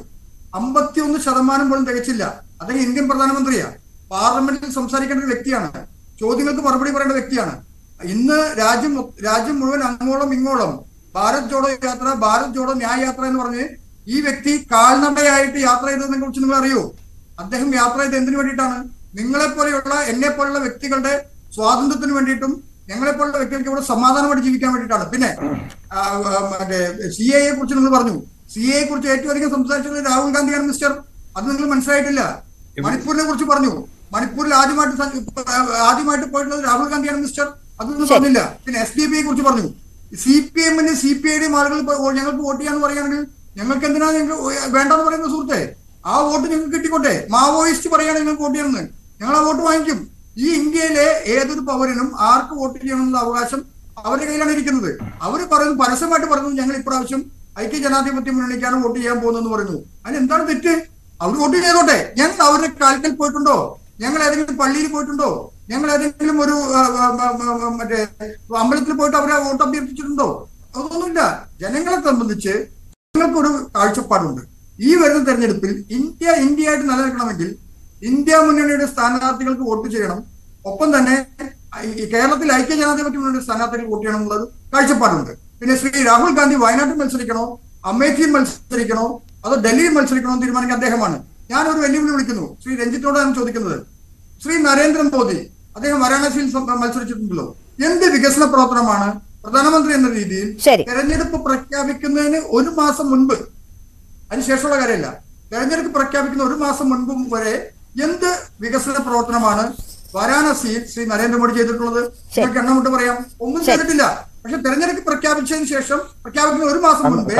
51% പോലും തികച്ചില്ല. അദ്ദേഹം ഇന്ത്യൻ പ്രധാനമന്ത്രിയാ, പാർലമെന്റിൽ സംസാരിക്കേണ്ട ഒരു വ്യക്തിയാണ്, ചോദ്യങ്ങൾക്ക് മറുപടി പറയേണ്ട വ്യക്തിയാണ്. ഇന്ന് രാജ്യം മുഴുവൻ അങ്ങോളം ഇങ്ങോളം ഭാരത് ജോഡോ യാത്ര, ഭാരത് ജോഡോ ന്യായ യാത്ര എന്ന് പറഞ്ഞ് ഈ വ്യക്തി കാൽനടയായിട്ട് യാത്ര ചെയ്തതിനെ കുറിച്ച് നിങ്ങൾ അറിയോ? അദ്ദേഹം യാത്ര ചെയ്ത് എന്തിനു വേണ്ടിയിട്ടാണ്? നിങ്ങളെപ്പോലെയുള്ള എന്നെ പോലുള്ള വ്യക്തികളുടെ സ്വാതന്ത്ര്യത്തിന് വേണ്ടിയിട്ടും ഞങ്ങളെപ്പോലുള്ള വ്യക്തികൾക്ക് ഇവിടെ സമാധാനമായിട്ട് ജീവിക്കാൻ വേണ്ടിയിട്ടാണ്. പിന്നെ മറ്റേ CAA കുറിച്ച് നിങ്ങൾ പറഞ്ഞു. CAA കുറിച്ച് ഏറ്റവും അധികം സംസാരിച്ചത് രാഹുൽ ഗാന്ധിയാണ് മിസ്റ്റർ. അത് നിങ്ങൾ മനസ്സിലായിട്ടില്ല. മണിപ്പൂരിനെ കുറിച്ച് പറഞ്ഞു. മണിപ്പൂരിൽ ആദ്യമായിട്ട് പോയിട്ടുള്ളത് രാഹുൽ ഗാന്ധിയാണ് മിസ്റ്റർ. അതൊന്നും പറഞ്ഞില്ല. പിന്നെ SDPയെ കുറിച്ച് പറഞ്ഞു. CPM-ന് CPI-യുടെയും ആളുകൾ ഞങ്ങൾക്ക് വോട്ട് ചെയ്യാന്ന് പറയുകയാണെങ്കിൽ ഞങ്ങൾക്ക് എന്തിനാ നിങ്ങൾക്ക് വേണ്ടെന്ന് പറയുന്ന സുഹൃത്തെ? ആ വോട്ട് ഞങ്ങൾക്ക് കിട്ടിക്കോട്ടെ. മാവോയിസ്റ്റ് പറയുകയാണെങ്കിൽ ഞങ്ങൾക്ക് വോട്ട് ചെയ്യണമെന്ന്, ഞങ്ങൾ ആ വോട്ട് വാങ്ങിക്കും. ഈ ഇന്ത്യയിലെ ഏതൊരു പൗരനും ആർക്ക് വോട്ട് ചെയ്യണമെന്നുള്ള അവകാശം അവരുടെ കയ്യിലാണ് ഇരിക്കുന്നത്. അവർ പറയുന്നു, പരസ്യമായിട്ട് പറയുന്നു, ഞങ്ങൾ ഇപ്രാവശ്യം ഐക്യ ജനാധിപത്യ മുന്നണിക്കാണ് വോട്ട് ചെയ്യാൻ പോകുന്നതെന്ന് പറയുന്നു. അതിന് എന്താണ് തെറ്റ്? അവർ വോട്ട് ചെയ്തോട്ടെ. ഞങ്ങൾ അവരുടെ കാൽക്കൽ പോയിട്ടുണ്ടോ? ഞങ്ങൾ ഏതെങ്കിലും പള്ളിയിൽ പോയിട്ടുണ്ടോ? ഞങ്ങൾ ഏതെങ്കിലും ഒരു മറ്റേ അമ്പലത്തിൽ പോയിട്ട് അവരെ വോട്ട് അഭ്യർത്ഥിച്ചിട്ടുണ്ടോ? അതൊന്നുമില്ല. ജനങ്ങളെ സംബന്ധിച്ച് ഞങ്ങൾക്കൊരു കാഴ്ചപ്പാടുണ്ട്. ഈ വരുന്ന തെരഞ്ഞെടുപ്പിൽ ഇന്ത്യയായിട്ട് നിലനിൽക്കണമെങ്കിൽ ഇന്ത്യ മുന്നണിയുടെ സ്ഥാനാർത്ഥികൾക്ക് വോട്ട് ചെയ്യണം. ഒപ്പം തന്നെ കേരളത്തിൽ ഐക്യ ജനാധിപത്യ മുന്നണിയുടെ സ്ഥാനാർത്ഥികൾക്ക് വോട്ട് ചെയ്യണം എന്നുള്ളത് കാഴ്ചപ്പാടുണ്ട്. പിന്നെ ശ്രീ രാഹുൽ ഗാന്ധി വയനാട്ടിൽ മത്സരിക്കണോ, അമേഠിയിൽ മത്സരിക്കണോ, അതോ ഡൽഹിയിൽ മത്സരിക്കണോ എന്ന് തീരുമാനിക്കാൻ അദ്ദേഹമാണ്. ഞാനൊരു വെല്ലുവിളി വിളിക്കുന്നു. ശ്രീ രഞ്ജിത്തോടാണ് ചോദിക്കുന്നത്. ശ്രീ നരേന്ദ്രമോദി അദ്ദേഹം വാരാണസിയിൽ മത്സരിച്ചിട്ടുണ്ടല്ലോ. എന്ത് വികസന പ്രവർത്തനമാണ് പ്രധാനമന്ത്രി എന്ന രീതിയിൽ തെരഞ്ഞെടുപ്പ് പ്രഖ്യാപിക്കുന്നതിന് ഒരു മാസം മുൻപ്, അതിനുശേഷമുള്ള കാര്യമല്ല, തെരഞ്ഞെടുപ്പ് പ്രഖ്യാപിക്കുന്ന ഒരു മാസം മുൻപും വരെ എന്ത് വികസന പ്രവർത്തനമാണ് വാരാണസിയിൽ ശ്രീ നരേന്ദ്രമോദി ചെയ്തിട്ടുള്ളത്? നിങ്ങൾക്ക് എണ്ണം കൊണ്ട് പറയാം. ഒന്നും ചെയ്തിട്ടില്ല. പക്ഷെ തെരഞ്ഞെടുപ്പ് പ്രഖ്യാപിച്ചതിന് ശേഷം, പ്രഖ്യാപിക്കുന്ന ഒരു മാസം മുൻപേ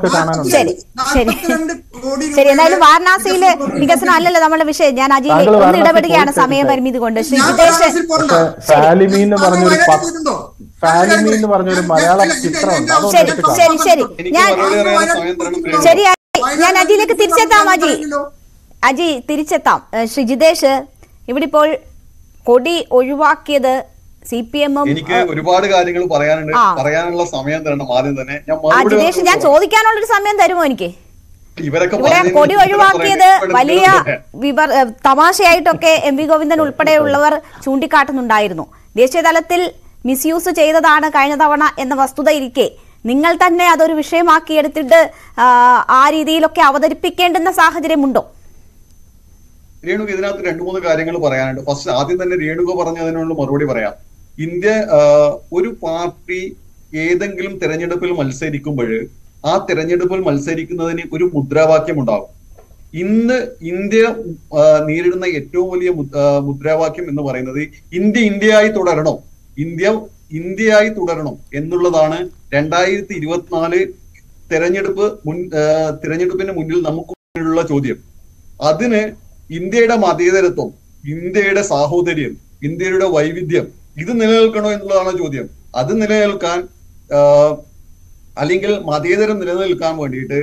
42 കോടി. എന്തായാലും വാരണാസിയിലെ വികസനം അല്ലല്ലോ നമ്മുടെ വിഷയം. ഞാൻ അജിയിലേക്ക് ഒന്ന് ഇടപെടുകയാണ് സമയപരിമിതി കൊണ്ട്. ശ്രീ ജിതേഷ്, ഞാൻ അജിയിലേക്ക് തിരിച്ചെത്താം. അജി തിരിച്ചെത്താം. ശ്രീ ജിതേഷ്, ഇവിടെ ഇപ്പോൾ കൊടി ഒഴിവാക്കിയത് CPM-ഉം. എനിക്ക് ഒരുപാട് കാര്യങ്ങൾ പറയാനുണ്ട്. പറയാനുള്ള സമയം തരണം. ആദ്യം തന്നെ ജിതേഷ്, ഞാൻ ചോദിക്കാനുള്ളൊരു സമയം തരുമോ എനിക്ക്? ഇവിടെ ഇവരൊക്കെ കൊടി ഒഴിവാക്കിയത് വലിയ തമാശയായിട്ടൊക്കെ MV ഗോവിന്ദൻ ഉൾപ്പെടെയുള്ളവർ ചൂണ്ടിക്കാട്ടുന്നുണ്ടായിരുന്നു. ദേശീയ തലത്തിൽ മിസ്യൂസ് ചെയ്തതാണ് കഴിഞ്ഞ തവണ എന്ന വസ്തുത ഇരിക്കെ നിങ്ങൾ തന്നെ അതൊരു വിഷയമാക്കി എടുത്തിട്ട് ആ രീതിയിലൊക്കെ അവതരിപ്പിക്കേണ്ടുന്ന സാഹചര്യമുണ്ടോ? രേണുക, ഇതിനകത്ത് 2-3 കാര്യങ്ങൾ പറയാനുണ്ട്. ഫസ്റ്റ് ആദ്യം തന്നെ രേണുക പറഞ്ഞതിനുള്ള മറുപടി പറയാം. ഒരു പാർട്ടി ഏതെങ്കിലും തെരഞ്ഞെടുപ്പിൽ മത്സരിക്കുമ്പോൾ ആ തെരഞ്ഞെടുപ്പിൽ മത്സരിക്കുന്നതിന് ഒരു മുദ്രാവാക്യം ഉണ്ടാകും. ഇന്ന് ഇന്ത്യ നേരിടുന്ന ഏറ്റവും വലിയ മുദ്രാവാക്യം എന്ന് പറയുന്നത് ഇന്ത്യയായി തുടരണം, ഇന്ത്യയായി തുടരണം എന്നുള്ളതാണ്. 2024 തെരഞ്ഞെടുപ്പിന് മുന്നിൽ നമുക്ക് മുന്നിലുള്ള ചോദ്യം. അതിന് ഇന്ത്യയുടെ മതേതരത്വം, ഇന്ത്യയുടെ സാഹോദര്യം, ഇന്ത്യയുടെ വൈവിധ്യം ഇത് നിലനിൽക്കണോ എന്നുള്ളതാണ് ചോദ്യം. അത് നിലനിൽക്കാൻ അല്ലെങ്കിൽ മതേതരം നിലനിൽക്കാൻ വേണ്ടിയിട്ട്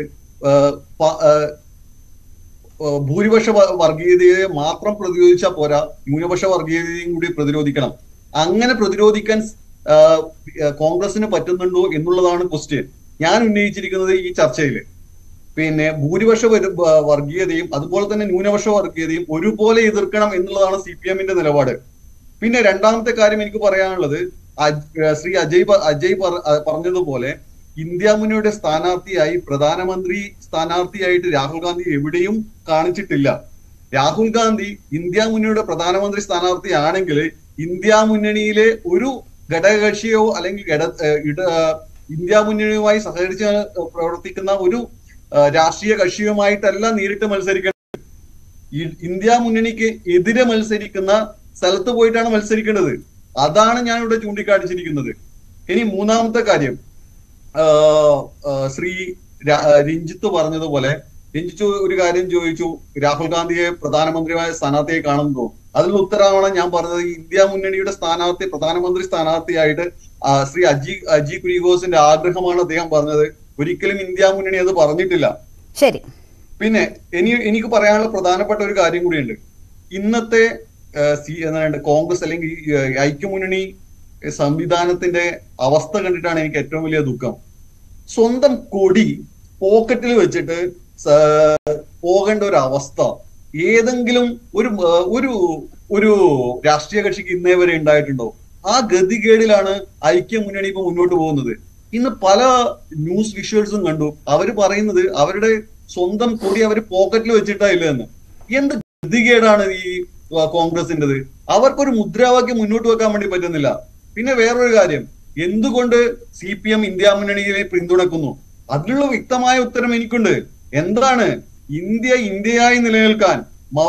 ഭൂരിപക്ഷ വർഗീയതയെ മാത്രം പ്രതിരോധിച്ചാൽ പോരാ, ന്യൂനപക്ഷ വർഗീയതയും കൂടി പ്രതിരോധിക്കണം. അങ്ങനെ പ്രതിരോധിക്കാൻ കോൺഗ്രസിന് പറ്റുന്നുണ്ടോ എന്നുള്ളതാണ് ക്വസ്റ്റ്യൻ ഞാൻ ഉന്നയിച്ചിരിക്കുന്നത് ഈ ചർച്ചയിൽ. പിന്നെ ഭൂരിപക്ഷ വർഗീയതയും അതുപോലെ തന്നെ ന്യൂനപക്ഷ വർഗീയതയും ഒരുപോലെ എതിർക്കണം എന്നുള്ളതാണ് CPM-ന്റെ നിലപാട്. പിന്നെ രണ്ടാമത്തെ കാര്യം എനിക്ക് പറയാനുള്ളത്, ശ്രീ അജയ് പറഞ്ഞതുപോലെ ഇന്ത്യ മുന്നണിയുടെ സ്ഥാനാർത്ഥിയായി, പ്രധാനമന്ത്രി സ്ഥാനാർത്ഥിയായിട്ട് രാഹുൽ ഗാന്ധി എവിടെയും കാണിച്ചിട്ടില്ല. രാഹുൽ ഗാന്ധി ഇന്ത്യ മുന്നണിയുടെ പ്രധാനമന്ത്രി സ്ഥാനാർത്ഥിയാണെങ്കിൽ ഇന്ത്യ മുന്നണിയിലെ ഒരു ഘടകകക്ഷിയോ അല്ലെങ്കിൽ ഇന്ത്യ മുന്നണിയുമായി സഹകരിച്ച് പ്രവർത്തിക്കുന്ന ഒരു രാഷ്ട്രീയ കക്ഷിയുമായിട്ടല്ല നേരിട്ട് മത്സരിക്കേണ്ടത്. ഇന്ത്യ മുന്നണിക്ക് എതിരെ മത്സരിക്കുന്ന സ്ഥലത്ത് പോയിട്ടാണ് മത്സരിക്കേണ്ടത്. അതാണ് ഞാൻ ഇവിടെ ചൂണ്ടിക്കാണിച്ചിരിക്കുന്നത്. ഇനി മൂന്നാമത്തെ കാര്യം, ശ്രീ രഞ്ജിത്ത് പറഞ്ഞതുപോലെ രഞ്ജിത്ത് ഒരു കാര്യം ചോദിച്ചു, രാഹുൽ ഗാന്ധിയെ പ്രധാനമന്ത്രിയായ സ്ഥാനാർത്ഥിയെ കാണുന്നു. അതിനുള്ള ഉത്തരമാണ് ഞാൻ പറഞ്ഞത്. ഇന്ത്യ മുന്നണിയുടെ സ്ഥാനാർത്ഥി, പ്രധാനമന്ത്രി സ്ഥാനാർത്ഥിയായിട്ട് ശ്രീ അജി കുര്യാക്കോസിന്റെ ആഗ്രഹമാണ് അദ്ദേഹം പറഞ്ഞത്. ഒരിക്കലും ഇന്ത്യ മുന്നണി അത് പറഞ്ഞിട്ടില്ല. ശരി. പിന്നെ എനിക്ക് പറയാനുള്ള പ്രധാനപ്പെട്ട ഒരു കാര്യം കൂടിയുണ്ട്. ഇന്നത്തെ കോൺഗ്രസ് അല്ലെങ്കിൽ ഐക്യമുന്നണി സംവിധാനത്തിന്റെ അവസ്ഥ കണ്ടിട്ടാണ് എനിക്ക് ഏറ്റവും വലിയ ദുഃഖം. സ്വന്തം കൊടി പോക്കറ്റിൽ വെച്ചിട്ട് പോകേണ്ട ഒരു അവസ്ഥ ഏതെങ്കിലും ഒരു ഒരു രാഷ്ട്രീയ കക്ഷിക്ക് ഇന്നേ വരെ ഉണ്ടായിട്ടുണ്ടോ? ആ ഗതികേടിലാണ് ഐക്യമുന്നണി ഇപ്പൊ മുന്നോട്ട് പോകുന്നത്. ഇന്ന് പല ന്യൂസ് വിഷ്വൽസും കണ്ടു. അവര് പറയുന്നത് അവരുടെ സ്വന്തം കൊടി അവർ പോക്കറ്റിൽ വെച്ചിട്ടാ ഇല്ലെന്ന്. എന്ത് ഗതികേടാണ് ഈ കോൺഗ്രസിൻ്റെത്? അവർക്കൊരു മുദ്രാവാക്യം മുന്നോട്ട് വെക്കാൻ വേണ്ടി പറ്റുന്നില്ല. പിന്നെ വേറൊരു കാര്യം, എന്തുകൊണ്ട് CPM ഇന്ത്യ മുന്നണിയെ പിന്തുണക്കുന്നു? അതിനുള്ള വ്യക്തമായ ഉത്തരം എനിക്കുണ്ട്. എന്താണ്? ഇന്ത്യയായി നിലനിൽക്കാൻ,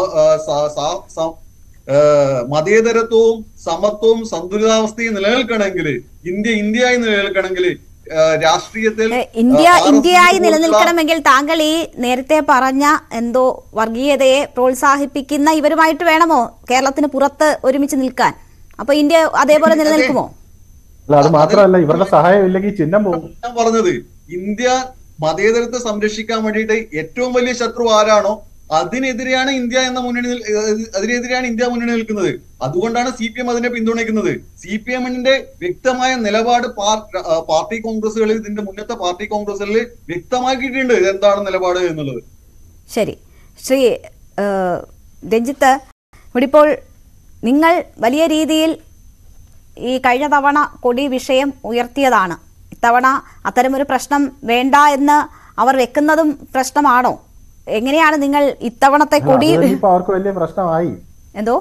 മതേതരത്വവും സമത്വവും സന്തുലിതാവസ്ഥയും നിലനിൽക്കണമെങ്കിൽ, ഇന്ത്യയായി നിലനിൽക്കണമെങ്കിൽ രാഷ്ട്രീയത്തിൽ ഇന്ത്യയായി നിലനിൽക്കണമെങ്കിൽ താങ്കൾ ഈ നേരത്തെ പറഞ്ഞ എന്തോ വർഗീയതയെ പ്രോത്സാഹിപ്പിക്കുന്ന ഇവരുമായിട്ട് വേണമോ കേരളത്തിന് പുറത്ത് ഒരുമിച്ച് നിൽക്കാൻ? അപ്പൊ ഇന്ത്യ അതേപോലെ നിലനിൽക്കുമോ? അത് മാത്രമല്ല, ഇവരുടെ സഹായം ഇല്ലെങ്കിൽ ചിഹ്നം പോകും. ഞാൻ പറഞ്ഞത് ഇന്ത്യ മതേതരത്തെ സംരക്ഷിക്കാൻ വേണ്ടിയിട്ട് ഏറ്റവും വലിയ ശത്രു ആരാണോ അതിനെതിരെയാണ് ഇന്ത്യ മുന്നണി നിൽക്കുന്നത്. അതുകൊണ്ടാണ് CPM അതിനെ പിന്തുണയ്ക്കുന്നത്. CPM-ന്റെ വ്യക്തമായ നിലപാട് പാർട്ടി കോൺഗ്രസുകളിൽ, ഇതിന്റെ മുന്നത്തെ പാർട്ടി കോൺഗ്രസുകളിൽ വ്യക്തമാക്കിയിട്ടുണ്ട് എന്താണ് നിലപാട് എന്നുള്ളത്. ശരി. ശ്രീ രഞ്ജിത്ത്, ഇവിടെ ഇപ്പോൾ നിങ്ങൾ വലിയ രീതിയിൽ ഈ കഴിഞ്ഞ തവണ കൊടി വിഷയം ഉയർത്തിയതാണ്. ഇത്തവണ അത്തരമൊരു പ്രശ്നം വേണ്ട എന്ന് അവർ വെക്കുന്നതും പ്രശ്നമാണോ? എങ്ങനെയാണ് നിങ്ങൾ ഇത്തവണത്തെ കൊടി? അവർക്ക് വലിയ പ്രശ്നമായി. എന്തോ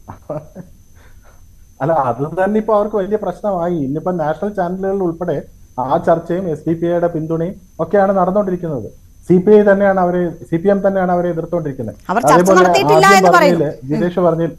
അല്ല, അത് തന്നെ ഇപ്പൊ അവർക്ക് വലിയ പ്രശ്നമായി. ഇന്നിപ്പോ നാഷണൽ ചാനലുകളിൽ ഉൾപ്പെടെ ആ ചർച്ചയും SDPIയുടെ പിന്തുണയും ഒക്കെയാണ് നടന്നുകൊണ്ടിരിക്കുന്നത്. CPM തന്നെയാണ് അവരെ എതിർത്തുകൊണ്ടിരിക്കുന്നത്. അതേപോലെ ജിതേഷ്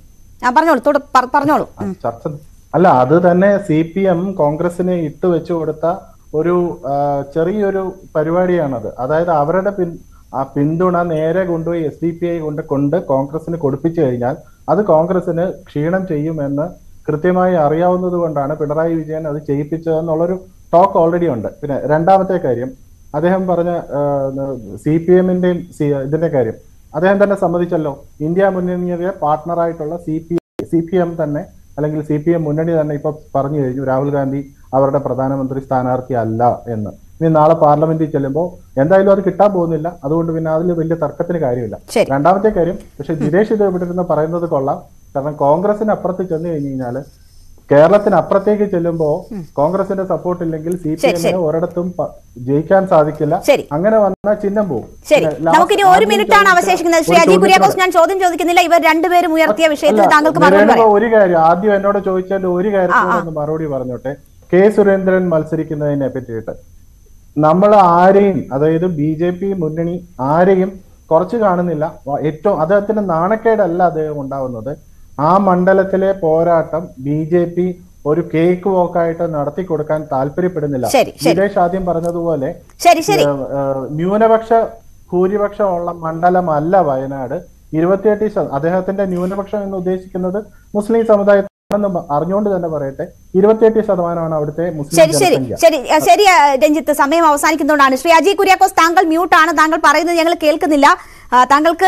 പറഞ്ഞോളൂ. ചർച്ച അല്ല, അത് തന്നെ CPM കോൺഗ്രസിന് ഇട്ടുവെച്ചു കൊടുത്ത ഒരു ചെറിയൊരു പരിപാടിയാണത്. അതായത് അവരുടെ ആ പിന്തുണ നേരെ കൊണ്ടുപോയി SDPI കൊണ്ട് കോൺഗ്രസിന് കൊടുപ്പിച്ചു കഴിഞ്ഞാൽ അത് കോൺഗ്രസിന് ക്ഷീണം ചെയ്യുമെന്ന് കൃത്യമായി അറിയാവുന്നത് കൊണ്ടാണ് പിണറായി വിജയൻ അത് ചെയ്യിപ്പിച്ചതെന്നുള്ളൊരു ടോക്ക് ഓൾറെഡി ഉണ്ട്. പിന്നെ രണ്ടാമത്തെ കാര്യം, അദ്ദേഹം പറഞ്ഞ CPM-ന്റെയും ഇതിന്റെ കാര്യം അദ്ദേഹം തന്നെ സമ്മതിച്ചല്ലോ. ഇന്ത്യ മുന്നണിയുടെ പാർട്ട്ണറായിട്ടുള്ള CPM തന്നെ, അല്ലെങ്കിൽ CPM മുന്നണി തന്നെ ഇപ്പൊ പറഞ്ഞു കഴിഞ്ഞു രാഹുൽ ഗാന്ധി അവരുടെ പ്രധാനമന്ത്രി സ്ഥാനാർത്ഥി അല്ല എന്ന്. ഇനി നാളെ പാർലമെന്റിൽ ചെല്ലുമ്പോൾ എന്തായാലും അത് കിട്ടാൻ പോകുന്നില്ല. അതുകൊണ്ട് പിന്നെ അതിൽ വലിയ തർക്കത്തിന് കാര്യമില്ല. രണ്ടാമത്തെ കാര്യം, പക്ഷെ ജിതേഷ് ഇത് ഇവിടെ ഇരുന്ന് പറയുന്നത് കൊള്ളാം. കാരണം കോൺഗ്രസിന് അപ്പുറത്ത് ചെന്ന് കഴിഞ്ഞു കഴിഞ്ഞാൽ കേരളത്തിന് അപ്പുറത്തേക്ക് ചെല്ലുമ്പോ കോൺഗ്രസിന്റെ സപ്പോർട്ട് ഇല്ലെങ്കിൽ CPM-ന് ഒരിടത്തും ജയിക്കാൻ സാധിക്കില്ല. അങ്ങനെ വന്നാൽ ചിഹ്നം പോകും. നമുക്കിനി ഒരു മിനിറ്റാണ് അവശേഷിക്കുന്നത്. ശ്രീ അജി കുര്യാക്കോസ്, ഞാൻ ചോദ്യം ചോദിക്കുന്നില്ല. ഇവർ രണ്ടുപേരും ഉയർത്തിയ വിഷയത്തിൽ താങ്കൾക്ക് ഒരു കാര്യം ആദ്യം എന്നോട് ചോദിച്ചാൽ ഒരു കാര്യത്തിനൊന്ന് മറുപടി പറഞ്ഞോട്ടെ. കെ സുരേന്ദ്രൻ മത്സരിക്കുന്നതിനെ പറ്റിയിട്ട് നമ്മൾ ആരെയും, അതായത് BJP മുന്നണി ആരെയും കുറച്ച് കാണുന്നില്ല. ഏറ്റവും അദ്ദേഹത്തിന് നാണക്കേടല്ല അദ്ദേഹം ഉണ്ടാവുന്നത്. ആ മണ്ഡലത്തിലെ പോരാട്ടം BJP ഒരു കേക്ക് വോക്കായിട്ട് നടത്തി കൊടുക്കാൻ താല്പര്യപ്പെടുന്നില്ല. ജിതേഷ് ആദ്യം പറഞ്ഞതുപോലെ ന്യൂനപക്ഷ ഭൂരിപക്ഷമുള്ള മണ്ഡലമല്ല വയനാട്. 28% അദ്ദേഹത്തിന്റെ ന്യൂനപക്ഷം എന്ന് ഉദ്ദേശിക്കുന്നത് മുസ്ലിം സമുദായത്തെ അറിഞ്ഞുകൊണ്ട് തന്നെ പറയട്ടെ, 28% അവിടുത്തെ മുസ്ലിം. ശരി രഞ്ജിത്ത്, സമയം അവസാനിക്കുന്നതുകൊണ്ടാണ്. ശ്രീ അജി കുര്യാക്കോസ്, താങ്കൾ മ്യൂട്ടാണ്. താങ്കൾ പറയുന്നത് ഞങ്ങൾ കേൾക്കുന്നില്ല. താങ്കൾക്ക്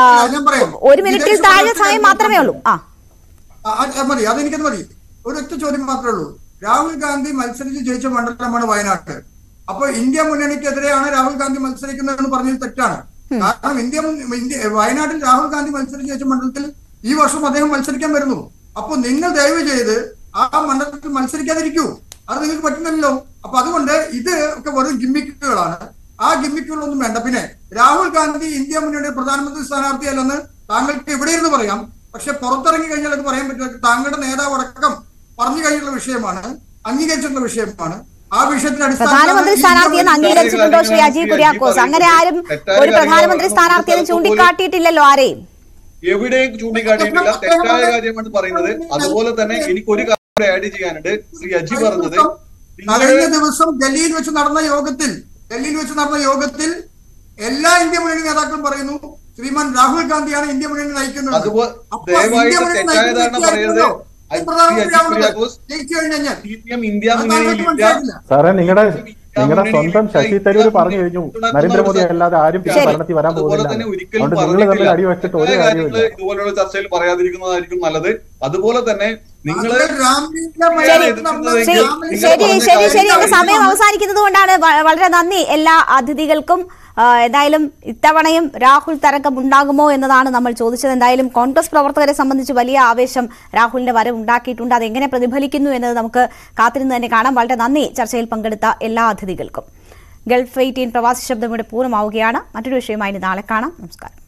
1 മിനിറ്റിൽ താഴെ സമയം മാത്രമേ ഉള്ളൂ. മതി, അതെനിക്കത് മതി. ഒരൊറ്റ ചോദ്യം മാത്രമേ ഉള്ളൂ. രാഹുൽ ഗാന്ധി മത്സരിച്ച് ജയിച്ച മണ്ഡലമാണ് വയനാട്. അപ്പൊ ഇന്ത്യ മുന്നണിക്കെതിരെയാണ് രാഹുൽ ഗാന്ധി മത്സരിക്കുന്നതെന്ന് പറഞ്ഞത് തെറ്റാണ്. കാരണം വയനാട്ടിൽ രാഹുൽ ഗാന്ധി മത്സരിച്ച് ജയിച്ച മണ്ഡലത്തിൽ ഈ വർഷം അദ്ദേഹം മത്സരിക്കാൻ വരുന്നു. അപ്പൊ നിങ്ങൾ ദയവ് ചെയ്ത് ആ മണ്ഡലത്തിൽ മത്സരിക്കാതിരിക്കൂ. അത് നിങ്ങൾക്ക് പറ്റുന്നില്ലല്ലോ. അപ്പൊ അതുകൊണ്ട് ഇത് ഒക്കെ വെറും ഗിമ്മിക്കുകളാണ്. ആ ഗിമ്മിക്കുകളൊന്നും വേണ്ട. പിന്നെ രാഹുൽ ഗാന്ധി ഇന്ത്യ മുന്നണിയുടെ പ്രധാനമന്ത്രി സ്ഥാനാർത്ഥിയല്ലെന്ന് താങ്കൾക്ക് ഇവിടെ ഇരുന്ന് പറയാം. പക്ഷെ പുറത്തിറങ്ങി കഴിഞ്ഞാൽ അത് പറയാൻ പറ്റില്ല. താങ്കളുടെ നേതാവ് അടക്കം പറഞ്ഞു കഴിഞ്ഞുള്ള വിഷയമാണ്, അംഗീകരിച്ചിട്ടുള്ള വിഷയമാണ്. ആ വിഷയത്തിന് പ്രധാനമന്ത്രി സ്ഥാനാർത്ഥിയെന്ന് അംഗീകരിച്ചിട്ടുണ്ടോ ശ്രീ അജി കുര്യാക്കോസ്? അങ്ങനെ ആരും ഒരു പ്രധാനമന്ത്രി സ്ഥാനാർത്ഥിയെന്ന് ചൂണ്ടിക്കാട്ടിയിട്ടില്ലല്ലോ ആരെയും. എവിടെയും ചൂണ്ടിക്കാട്ടിയിട്ടില്ല. തെറ്റായ കാര്യമാണ് പറയുന്നത്. അതുപോലെ തന്നെ എനിക്കൊരു കാര്യം ആഡ് ചെയ്യാനുണ്ട്. ശ്രീ അജി പറഞ്ഞത് കഴിഞ്ഞ ദിവസം ഡൽഹിയിൽ വെച്ച് നടന്ന യോഗത്തിൽ എല്ലാ ഇന്ത്യ മുന്നണി നേതാക്കളും പറയുന്നു ശ്രീമാൻ രാഹുൽ ഗാന്ധിയാണ് ഇന്ത്യ മുന്നണി നയിക്കുന്നത്. സാറേ നിങ്ങളുടെ സ്വന്തം ശശി തരൂർ പറഞ്ഞു കഴിഞ്ഞു നരേന്ദ്രമോദി അല്ലാതെ ആരും ഭരണത്തിൽ വരാൻ പോകുന്നില്ല. അതുകൊണ്ട് നിങ്ങൾ തമ്മിൽ അടി വെച്ചിട്ട് ഒരു കാര്യമില്ല. ഇതുപോലുള്ള ചർച്ചയിൽ പറയാതിരിക്കുന്നതായിരിക്കും നല്ലത്. അതുപോലെ തന്നെ നിങ്ങൾ ശരി സമയം അവസാനിക്കുന്നത് കൊണ്ടാണ്. വളരെ നന്ദി എല്ലാ അതിഥികൾക്കും. എന്തായാലും ഇത്തവണയും രാഹുൽ തരംഗം ഉണ്ടാകുമോ എന്നതാണ് നമ്മൾ ചോദിച്ചത്. എന്തായാലും കോൺഗ്രസ് പ്രവർത്തകരെ സംബന്ധിച്ച് വലിയ ആവേശം രാഹുലിന്റെ വരവ് ഉണ്ടാക്കിയിട്ടുണ്ട്. അതെങ്ങനെ പ്രതിഫലിക്കുന്നു എന്നത് നമുക്ക് കാത്തിരുന്ന് തന്നെ കാണാം. വളരെ നന്ദി ചർച്ചയിൽ പങ്കെടുത്ത എല്ലാ അതിഥികൾക്കും. ഗൾഫ് 18 പ്രവാസി ശബ്ദം ഇവിടെ പൂർണ്ണമാവുകയാണ്. മറ്റൊരു വിഷയമായി നാളെ കാണാം. നമസ്കാരം.